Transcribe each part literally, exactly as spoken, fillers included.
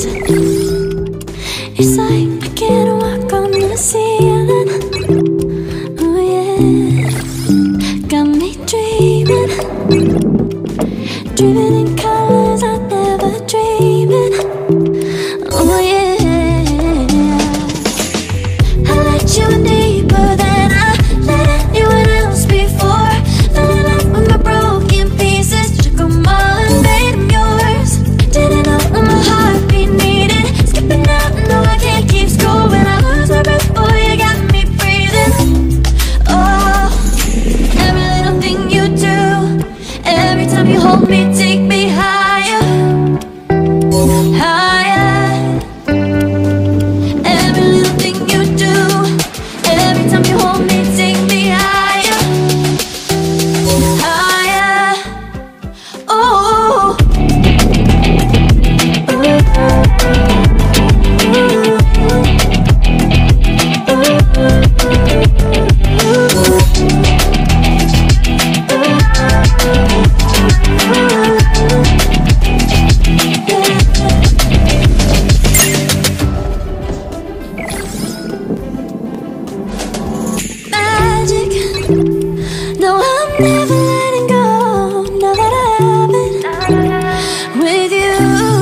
It's like I can't walk on the ceiling. Oh yeah, got me dreaming, dreaming in colors I never dreamed. Oh yeah, I let you in deeper than I let anyone else before. Fell in love with my broken pieces, took 'em all and made 'em yours. Didn't know what my heartbeat needed, skipping out, no I can't keep score. When I lose my breath, boy, you got me breathing. Oh, every little thing you do, every time you hold me, take me higher, higher. Every little thing you do, every time you hold me, take me higher, higher. Oh, magic. No, I'm never letting go. Now that I have it with you.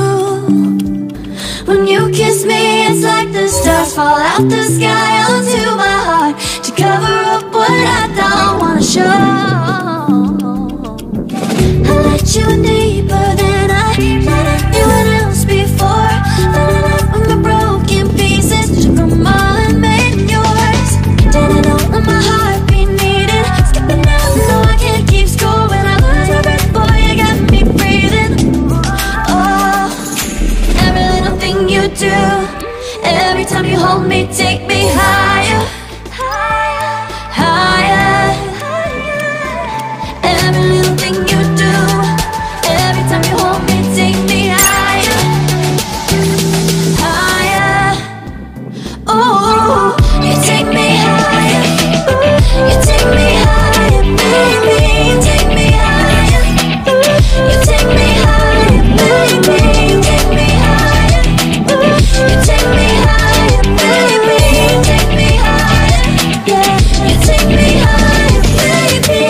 When you kiss me, it's like the stars fall out the sky onto my heart to cover up what I don't wanna show. I let you in deeper than I let anyone else before. Fell in love with my broken pieces, took 'em all and made 'em yours. Didn't know what my heartbeat needed, skipping out, no I can't keep score. When I lose my breath, boy, you got me breathing. Oh, every little thing you do, every time you hold me, take me higher, higher. Every little thing you do, every time you hold me, take me higher, higher. Oh, you take me higher, you take me higher, baby, you take me higher, you take me higher, baby, you take me higher, you take me higher, baby, you take me higher, yeah, you take me higher, baby.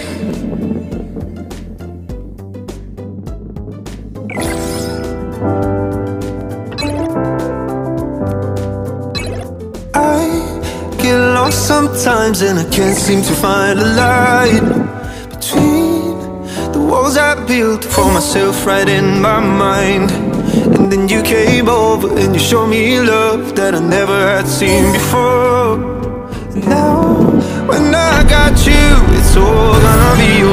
I get lost sometimes and I can't seem to find a light between the walls I built for myself right in my mind. And then you came over and you showed me love that I never had seen before. And now when I got you, it's all gonna be